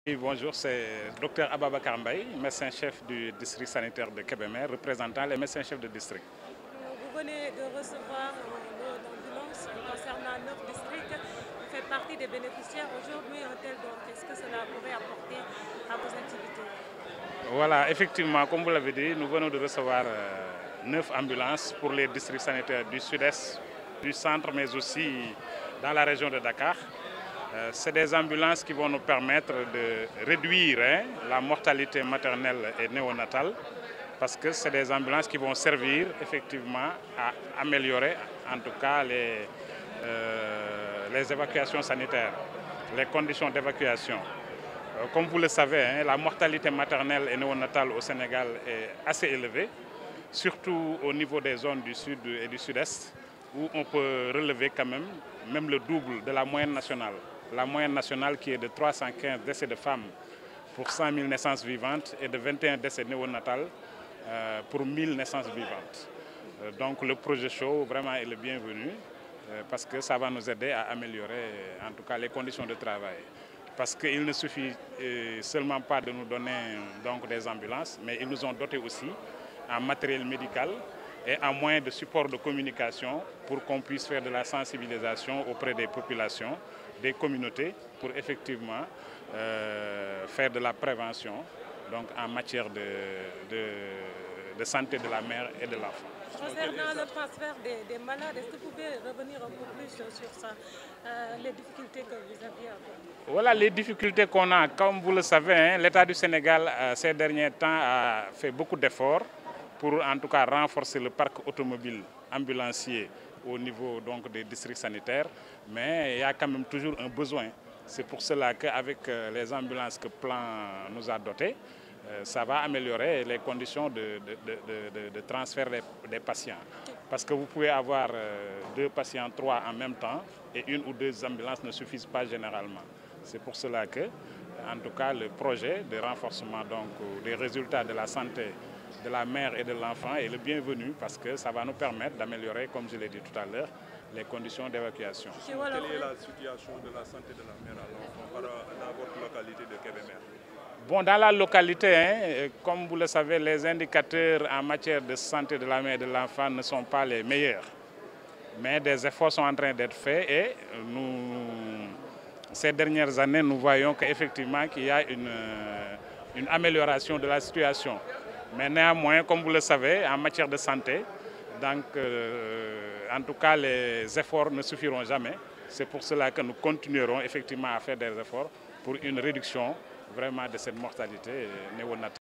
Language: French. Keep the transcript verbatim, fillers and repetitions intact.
Oui, bonjour, c'est Dr Ababacar Mbaye, médecin-chef du district sanitaire de Kébémer, représentant les médecins-chefs de district. Vous venez de recevoir euh, l'ambulance concernant neuf districts. Vous faites partie des bénéficiaires aujourd'hui. Un tel don, qu'est-ce que cela pourrait apporter à vos activités? Voilà, effectivement, comme vous l'avez dit, nous venons de recevoir euh, neuf ambulances pour les districts sanitaires du sud-est, du centre, mais aussi dans la région de Dakar. Euh, c'est des ambulances qui vont nous permettre de réduire hein, la mortalité maternelle et néonatale, parce que c'est des ambulances qui vont servir effectivement à améliorer en tout cas les, euh, les évacuations sanitaires, les conditions d'évacuation. Euh, comme vous le savez, hein, la mortalité maternelle et néonatale au Sénégal est assez élevée, surtout au niveau des zones du sud et du sud-est, où on peut relever quand même, même le double de la moyenne nationale. La moyenne nationale qui est de trois cent quinze décès de femmes pour cent mille naissances vivantes et de vingt et un décès néonatales euh, pour mille naissances vivantes. Euh, donc le projet chaud vraiment est le bienvenu euh, parce que ça va nous aider à améliorer en tout cas les conditions de travail. Parce qu'il ne suffit euh, seulement pas de nous donner donc, des ambulances, mais ils nous ont dotés aussi en matériel médical et en moyens de support de communication pour qu'on puisse faire de la sensibilisation auprès des populations, des communautés, pour effectivement euh, faire de la prévention donc en matière de, de, de santé de la mère et de l'enfant. Concernant le transfert des, des malades, est-ce que vous pouvez revenir un peu plus sur ça, euh, les difficultés que vous aviez à voir? Voilà les difficultés qu'on a. Comme vous le savez, hein, l'État du Sénégal, euh, ces derniers temps, a fait beaucoup d'efforts pour en tout cas renforcer le parc automobile ambulancier au niveau donc, des districts sanitaires, mais il y a quand même toujours un besoin. C'est pour cela qu'avec les ambulances que Plan nous a dotées, ça va améliorer les conditions de, de, de, de, de transfert des, des patients. Parce que vous pouvez avoir deux patients, trois en même temps, et une ou deux ambulances ne suffisent pas généralement. C'est pour cela que, en tout cas, le projet de renforcement donc, des résultats de la santé de la mère et de l'enfant est le bienvenu parce que ça va nous permettre d'améliorer, comme je l'ai dit tout à l'heure, les conditions d'évacuation. Quelle est la situation de la santé de la mère à l'enfant dans votre localité de Kébémer? Bon, dans la localité, hein, comme vous le savez, les indicateurs en matière de santé de la mère et de l'enfant ne sont pas les meilleurs. Mais des efforts sont en train d'être faits et nous, ces dernières années, nous voyons qu'effectivement qu'il y a une, une amélioration de la situation. Mais néanmoins, comme vous le savez, en matière de santé, donc, euh, en tout cas, les efforts ne suffiront jamais. C'est pour cela que nous continuerons effectivement à faire des efforts pour une réduction vraiment de cette mortalité néonatale.